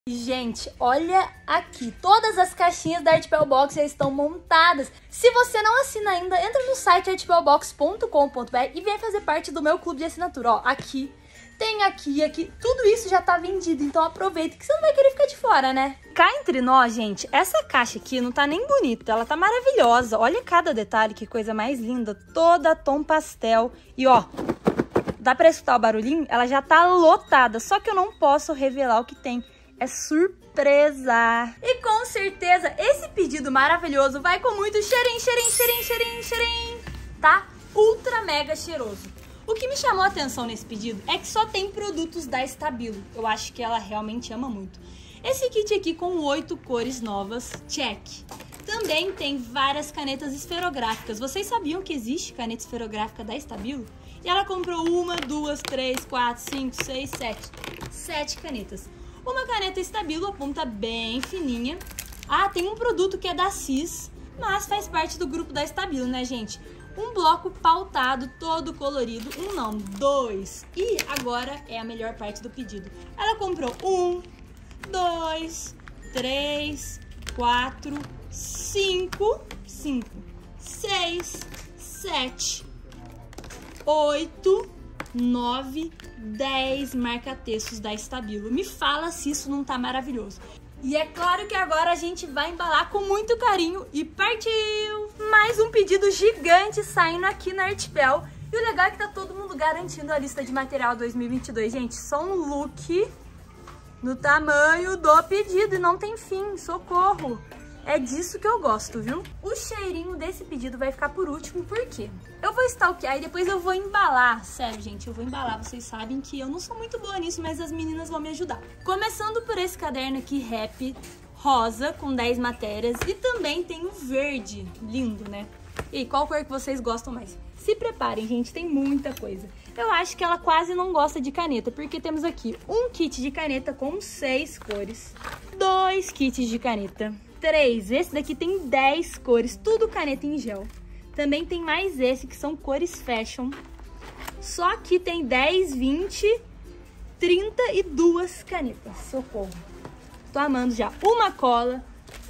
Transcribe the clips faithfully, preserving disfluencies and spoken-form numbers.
Gente, olha aqui, todas as caixinhas da Artpel Box já estão montadas. Se você não assina ainda, entra no site artpel box ponto com ponto br e vem fazer parte do meu clube de assinatura. Ó, aqui, tem aqui, aqui, tudo isso já tá vendido, então aproveita que você não vai querer ficar de fora, né? Cá entre nós, gente, essa caixa aqui não tá nem bonita, ela tá maravilhosa. Olha cada detalhe, que coisa mais linda, toda tom pastel. E ó, dá pra escutar o barulhinho? Ela já tá lotada, só que eu não posso revelar o que tem. É surpresa! E com certeza esse pedido maravilhoso vai com muito cheirinho, cheirinho, cheirinho, cheirinho, cheirinho, tá? Ultra mega cheiroso. O que me chamou a atenção nesse pedido é que só tem produtos da Stabilo. Eu acho que ela realmente ama muito. Esse kit aqui com oito cores novas, check. Também tem várias canetas esferográficas. Vocês sabiam que existe caneta esferográfica da Stabilo? E ela comprou uma, duas, três, quatro, cinco, seis, sete. Sete canetas. Uma caneta Stabilo, a ponta bem fininha. Ah, tem um produto que é da Cis, mas faz parte do grupo da Stabilo, né, gente? Um bloco pautado, todo colorido. Um não, dois. E agora é a melhor parte do pedido. Ela comprou um, dois, três, quatro, cinco, cinco, seis, sete, oito, nove, dez marca-textos da Stabilo. Me fala se isso não tá maravilhoso. E é claro que agora a gente vai embalar com muito carinho e partiu! Mais um pedido gigante saindo aqui na Artpel. E o legal é que tá todo mundo garantindo a lista de material dois mil e vinte e dois. Gente, só um look no tamanho do pedido e não tem fim, socorro! É disso que eu gosto, viu? O cheirinho desse pedido vai ficar por último, por quê? Eu vou stalkear e depois eu vou embalar. Sério, gente, eu vou embalar. Vocês sabem que eu não sou muito boa nisso, mas as meninas vão me ajudar. Começando por esse caderno aqui, Rap, rosa, com dez matérias. E também tem o verde, lindo, né? E qual cor que vocês gostam mais? Se preparem, gente, tem muita coisa. Eu acho que ela quase não gosta de caneta, porque temos aqui um kit de caneta com seis cores. Dois kits de caneta. Três. Esse daqui tem dez cores, tudo caneta em gel. Também tem mais esse, que são cores fashion. Só que tem dez, vinte, trinta e duas canetas. Socorro. Tô amando já. Uma cola,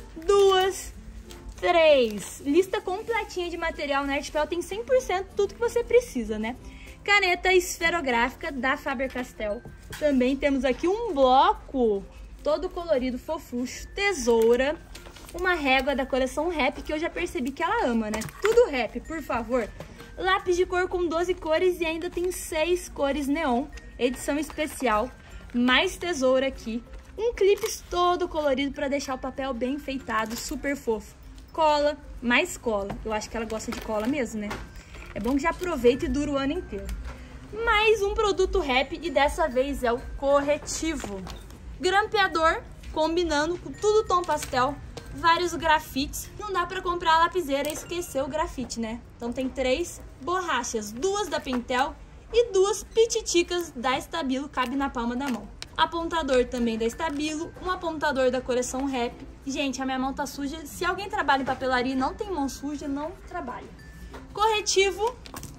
duas, três. Lista completinha de material na Artpel. Tem cem por cento tudo que você precisa, né? Caneta esferográfica da Faber-Castell. Também temos aqui um bloco todo colorido, fofucho. Tesoura. Uma régua da coleção Rap, que eu já percebi que ela ama, né? Tudo Rap, por favor. Lápis de cor com doze cores e ainda tem seis cores neon. Edição especial. Mais tesoura aqui. Um clipe todo colorido para deixar o papel bem enfeitado, super fofo. Cola, mais cola. Eu acho que ela gosta de cola mesmo, né? É bom que já aproveita e dura o ano inteiro. Mais um produto Rap e dessa vez é o corretivo. Grampeador, combinando com tudo tom pastel. Vários grafites. Não dá pra comprar a lapiseira e esquecer o grafite, né? Então tem três borrachas, duas da Pentel e duas pititicas da Stabilo, cabe na palma da mão. Apontador também da Stabilo, um apontador da coleção Rap. Gente, a minha mão tá suja. Se alguém trabalha em papelaria e não tem mão suja, não trabalha. Corretivo.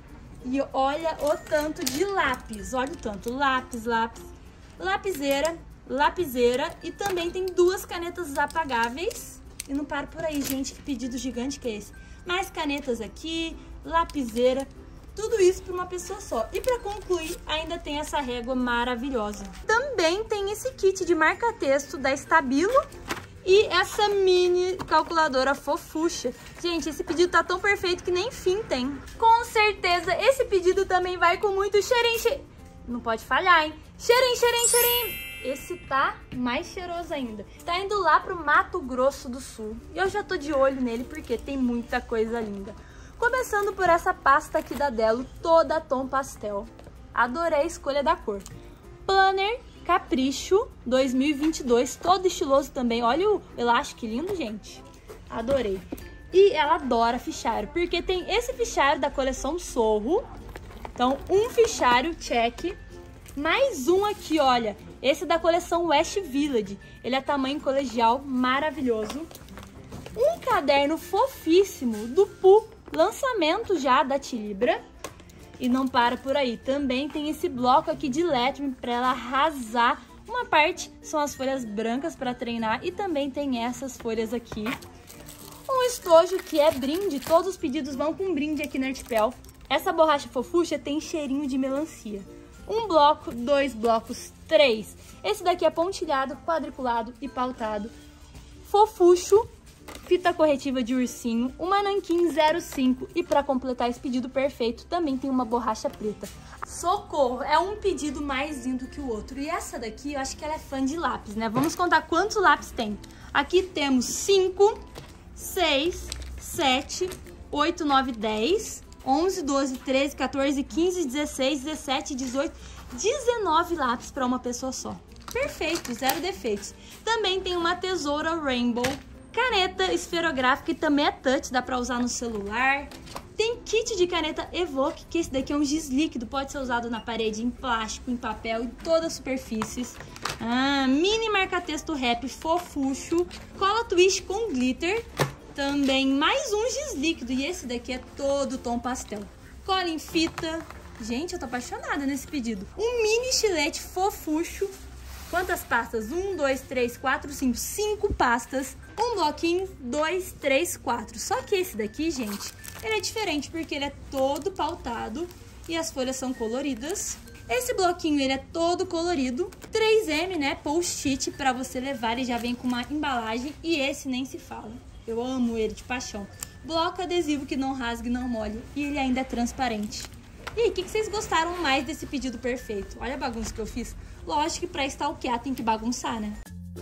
E olha o tanto de lápis. Olha o tanto. Lápis, lápis. Lapiseira, lapiseira. E também tem duas canetas apagáveis. E não para por aí, gente, que pedido gigante que é esse. Mais canetas aqui, lapiseira, tudo isso para uma pessoa só. E para concluir, ainda tem essa régua maravilhosa. Também tem esse kit de marca-texto da Stabilo e essa mini calculadora fofucha. Gente, esse pedido tá tão perfeito que nem fim tem. Com certeza, esse pedido também vai com muito cheirinho, cheirinho. Não pode falhar, hein? Cheirinho, cheirinho, cheirinho. Esse tá mais cheiroso ainda. Tá indo lá pro Mato Grosso do Sul. E eu já tô de olho nele porque tem muita coisa linda. Começando por essa pasta aqui da Delo, toda tom pastel. Adorei a escolha da cor. Planner Capricho dois mil e vinte e dois, todo estiloso também. Olha o elástico, que lindo, gente. Adorei. E ela adora fichário, porque tem esse fichário da coleção Sorro. Então, um fichário, check. Mais um aqui, olha. Esse da coleção West Village. Ele é tamanho colegial, maravilhoso. Um caderno fofíssimo do Pooh, lançamento já da Tilibra. E não para por aí. Também tem esse bloco aqui de lettering para ela arrasar Uma parte são as folhas brancas para treinar e também tem essas folhas aqui. Um estojo que é brinde, todos os pedidos vão com brinde aqui na Artpel. Essa borracha fofucha tem cheirinho de melancia. Um bloco, dois blocos, três. Esse daqui é pontilhado, quadriculado e pautado. Fofucho, fita corretiva de ursinho, uma nanquim zero cinco e para completar esse pedido perfeito também tem uma borracha preta. Socorro, é um pedido mais lindo que o outro. E essa daqui eu acho que ela é fã de lápis, né? Vamos contar quantos lápis tem. Aqui temos cinco, seis, sete, oito, nove, dez, onze, doze, treze, quatorze, quinze, dezesseis, dezessete, dezoito, dezenove lápis para uma pessoa só. Perfeito, zero defeitos. Também tem uma tesoura Rainbow, caneta esferográfica e também é touch, dá pra usar no celular. Tem kit de caneta Evoque, que esse daqui é um giz líquido, pode ser usado na parede, em plástico, em papel, em todas as superfícies. Ah, mini marca-texto rap fofucho, cola twist com glitter, também mais um giz líquido e esse daqui é todo tom pastel. Cola em fita, gente, eu tô apaixonada nesse pedido. Um mini estilete fofucho. Quantas pastas? Um, dois, três, quatro, cinco. Cinco pastas. Um bloquinho, dois, três, quatro. Só que esse daqui, gente, ele é diferente porque ele é todo pautado e as folhas são coloridas. Esse bloquinho, ele é todo colorido. três M, né? Post-it pra você levar. Ele já vem com uma embalagem e esse nem se fala. Eu amo ele de paixão. Bloco adesivo que não rasgue, não molhe e ele ainda é transparente. E aí, o que, que vocês gostaram mais desse pedido perfeito? Olha a bagunça que eu fiz. Lógico que pra stalkear tem que bagunçar, né?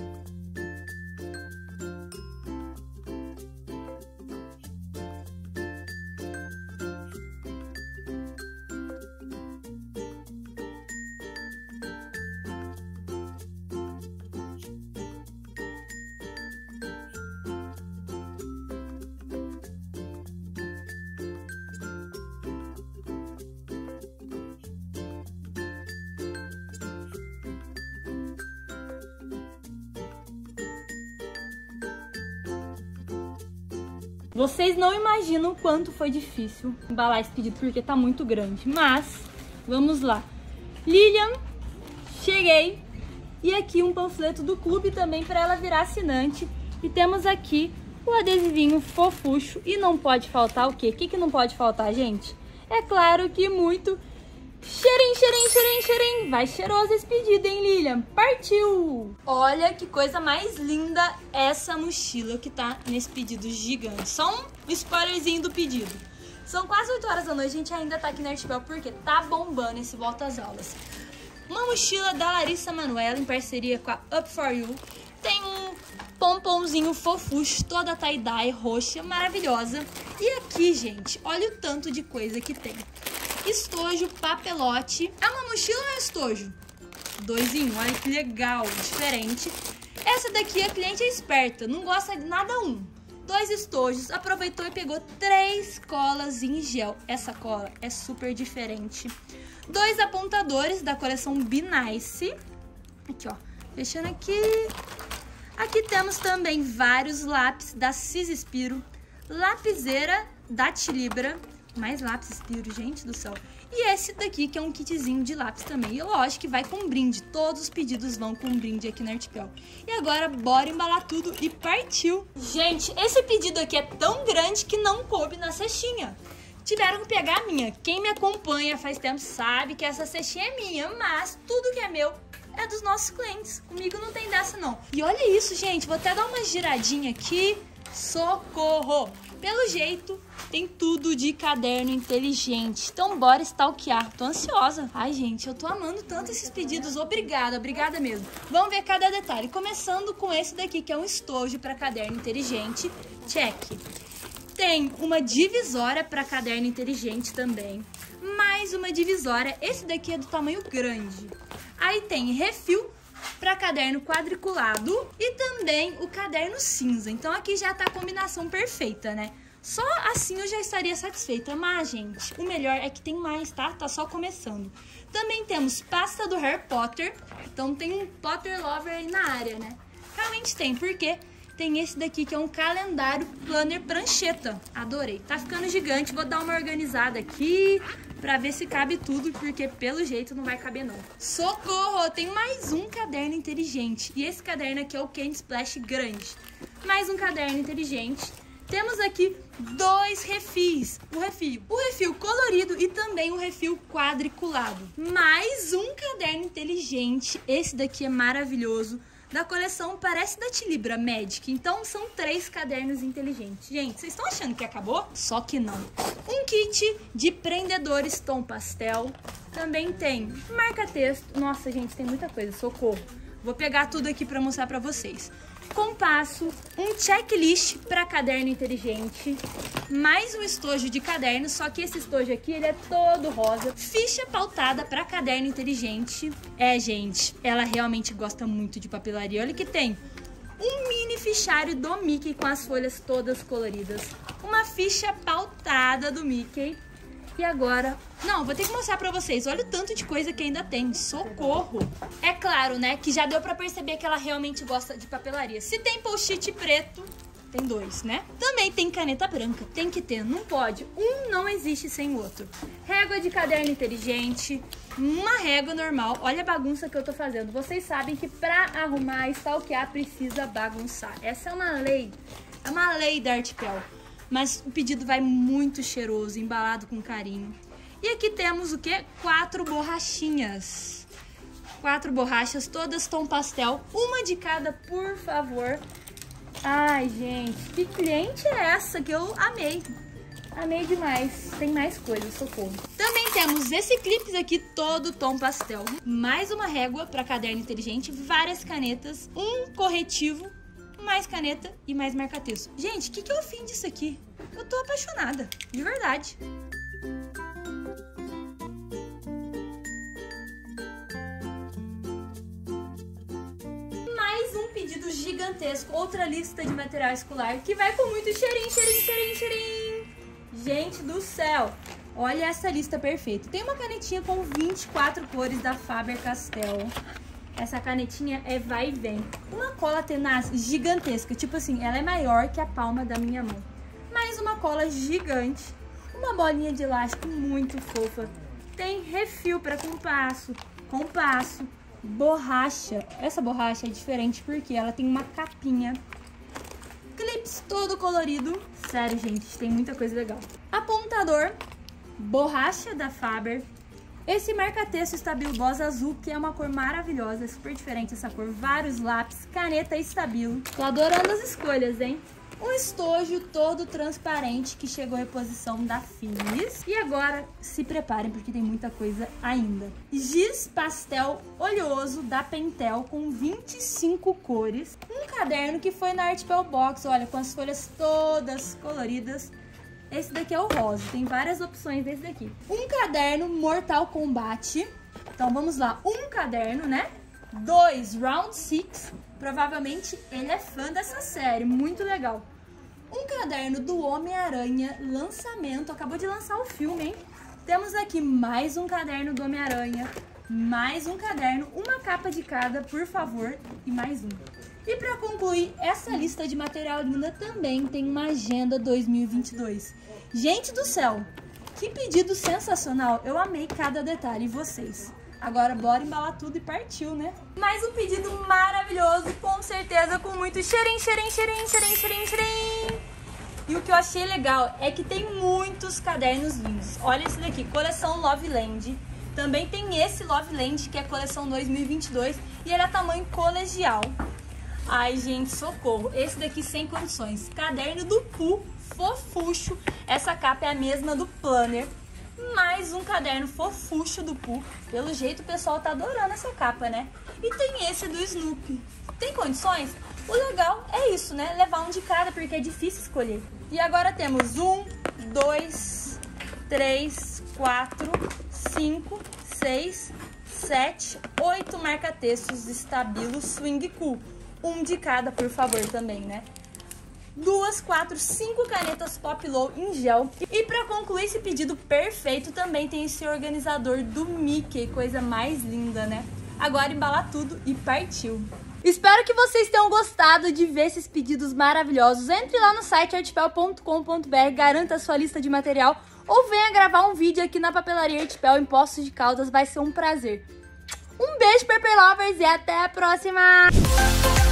Vocês não imaginam o quanto foi difícil embalar esse pedido, porque tá muito grande. Mas, vamos lá. Lilian, cheguei. E aqui um panfleto do clube também para ela virar assinante. E temos aqui o adesivinho fofucho. E não pode faltar o quê? O que, que não pode faltar, gente? É claro que muito cheirinho, cheirinho, cheirinho, cheirinho. Vai cheiroso esse pedido, hein, Lilian? Partiu! Olha que coisa mais linda essa mochila que tá nesse pedido gigante. Só um spoilerzinho do pedido. São quase oito horas da noite, a gente ainda tá aqui na Artpel porque tá bombando esse volta às aulas. Uma mochila da Larissa Manoela em parceria com a Up For You. Tem um pomponzinho fofucho, toda tie-dye, roxa, maravilhosa. E aqui, gente, olha o tanto de coisa que tem. Estojo, papelote. É uma mochila ou é estojo? Dois em um, olha que legal, diferente. Essa daqui, a cliente é esperta, não gosta de nada um. Dois estojos, aproveitou e pegou três colas em gel. Essa cola é super diferente. Dois apontadores da coleção Be Nice. Aqui, ó, fechando aqui. Aqui temos também vários lápis da Cispiro. Lapiseira da Tilibra. Mais lápis Spiro, gente do céu. E esse daqui que é um kitzinho de lápis também. E lógico que vai com brinde. Todos os pedidos vão com brinde aqui na Artpel. E agora bora embalar tudo e partiu. Gente, esse pedido aqui é tão grande que não coube na cestinha. Tiveram que pegar a minha. Quem me acompanha faz tempo sabe que essa cestinha é minha. Mas tudo que é meu é dos nossos clientes. Comigo não tem dessa não. E olha isso, gente. Vou até dar uma giradinha aqui. Socorro! Pelo jeito, tem tudo de caderno inteligente. Então, bora stalkear. Tô ansiosa. Ai, gente, eu tô amando tanto esses pedidos. Obrigada, obrigada mesmo. Vamos ver cada detalhe. Começando com esse daqui, que é um estojo para caderno inteligente. Check. Tem uma divisória para caderno inteligente também. Mais uma divisória. Esse daqui é do tamanho grande. Aí tem refil para caderno quadriculado e também o caderno cinza. Então aqui já tá a combinação perfeita, né? Só assim eu já estaria satisfeita. Mas, gente, o melhor é que tem mais, tá? Tá só começando. Também temos pasta do Harry Potter. Então tem um Potter Lover aí na área, né? Realmente tem, porque tem esse daqui que é um calendário planner prancheta. Adorei. Tá ficando gigante. Vou dar uma organizada aqui pra ver se cabe tudo, porque pelo jeito não vai caber não. Socorro, eu tenho mais um caderno inteligente. E esse caderno aqui é o Candy Splash grande. Mais um caderno inteligente. Temos aqui dois refis. O refil, o refil colorido e também o refil quadriculado. Mais um caderno inteligente. Esse daqui é maravilhoso. Da coleção Parece da Tilibra Magic. Então são três cadernos inteligentes. Gente, vocês estão achando que acabou? Só que não. Um kit de prendedores tom pastel. Também tem marca-texto. Nossa, gente, tem muita coisa. Socorro. Vou pegar tudo aqui para mostrar para vocês. Compasso, um checklist para caderno inteligente, mais um estojo de caderno, só que esse estojo aqui ele é todo rosa. Ficha pautada para caderno inteligente. É, gente, ela realmente gosta muito de papelaria. Olha que tem um mini fichário do Mickey com as folhas todas coloridas, uma ficha pautada do Mickey. E agora... Não, vou ter que mostrar pra vocês. Olha o tanto de coisa que ainda tem. Socorro! É claro, né, que já deu pra perceber que ela realmente gosta de papelaria. Se tem post-it preto, tem dois, né? Também tem caneta branca. Tem que ter, não pode. Um não existe sem o outro. Régua de caderno inteligente. Uma régua normal. Olha a bagunça que eu tô fazendo. Vocês sabem que pra arrumar e stalkear precisa bagunçar. Essa é uma lei. É uma lei da Artpel. Mas o pedido vai muito cheiroso, embalado com carinho. E aqui temos o quê? Quatro borrachinhas. Quatro borrachas, todas tom pastel. Uma de cada, por favor. Ai, gente, que cliente é essa que eu amei? Amei demais. Tem mais coisas, socorro. Também temos esse clipes aqui, todo tom pastel. Mais uma régua para caderno inteligente, várias canetas, um corretivo, mais caneta e mais marca-texto. Gente, o que, que é o fim disso aqui? Eu tô apaixonada, de verdade. Mais um pedido gigantesco, outra lista de material escolar que vai com muito cheirinho, cheirinho, cheirinho, cheirinho. Gente do céu, olha essa lista perfeita. Tem uma canetinha com vinte e quatro cores da Faber-Castell. Essa canetinha é vai e vem. Uma cola tenaz gigantesca, tipo assim, ela é maior que a palma da minha mão. Mais uma cola gigante. Uma bolinha de elástico muito fofa. Tem refil para compasso, compasso, borracha. Essa borracha é diferente porque ela tem uma capinha. Clips todo colorido. Sério, gente, tem muita coisa legal. Apontador, borracha da Faber. Esse marca-texto Stabilo Boss azul, que é uma cor maravilhosa, é super diferente essa cor. Vários lápis, caneta Stabilo. Tô adorando as escolhas, hein? Um estojo todo transparente que chegou a reposição da Finis. E agora se preparem porque tem muita coisa ainda. Giz pastel oleoso da Pentel com vinte e cinco cores. Um caderno que foi na Artpel Box, olha, com as folhas todas coloridas. Esse daqui é o rosa, tem várias opções desse daqui. Um caderno Mortal Kombat. Então vamos lá, um caderno, né? Dois Round Six. Provavelmente ele é fã dessa série, muito legal. Um caderno do Homem-Aranha, lançamento, acabou de lançar o filme, hein? Temos aqui mais um caderno do Homem-Aranha, mais um caderno, uma capa de cada, por favor, e mais um. E para concluir essa lista de material linda, também tem uma agenda dois mil e vinte e dois. Gente do céu, que pedido sensacional, eu amei cada detalhe, e vocês? Agora bora embalar tudo e partiu, né? Mais um pedido maravilhoso, com certeza com muito cheirinho, cheirinho, cheirinho, cheirinho, cheirinho, cheirinho. E o que eu achei legal é que tem muitos cadernos lindos. Olha esse daqui, coleção Loveland. Também tem esse Loveland, que é a coleção dois mil e vinte e dois, e ele é tamanho colegial. Ai, gente, socorro. Esse daqui sem condições. Caderno do Pooh, fofucho. Essa capa é a mesma do Planner. Mais um caderno fofucho do Pooh. Pelo jeito o pessoal tá adorando essa capa, né? E tem esse do Snoopy. Tem condições? O legal é isso, né? Levar um de cada, porque é difícil escolher. E agora temos um, dois, três, quatro, cinco, seis, sete, oito marca-textos Stabilo Swing Cool. Um de cada, por favor, também, né? Duas, quatro, cinco canetas Pop Low em gel. E pra concluir esse pedido perfeito, também tem esse organizador do Mickey, coisa mais linda, né? Agora embalar tudo e partiu! Espero que vocês tenham gostado de ver esses pedidos maravilhosos. Entre lá no site artpel ponto com ponto br, garanta a sua lista de material. ou venha gravar um vídeo aqui na Papelaria Artipel em Poços de Caldas, vai ser um prazer. Um beijo, Paper Lovers, e até a próxima!